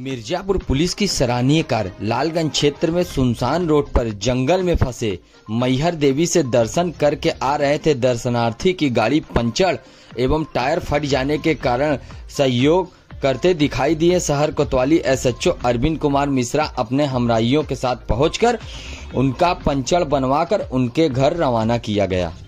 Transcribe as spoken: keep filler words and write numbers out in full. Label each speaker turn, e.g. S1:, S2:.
S1: Mirzapur police की सराहनीय कार्य लालगंज क्षेत्र में सुनसान रोड पर जंगल में फंसे मैहर देवी से दर्शन करके आ रहे थे दर्शनार्थी की गाड़ी पंचर एवं टायर फट जाने के कारण सहयोग करते दिखाई दिए। शहर कोतवाली एसएचओ अरविंद कुमार मिश्रा अपने हमराइयों के साथ पहुंचकर उनका पंचर बनवाकर उनके घर रवाना किया गया।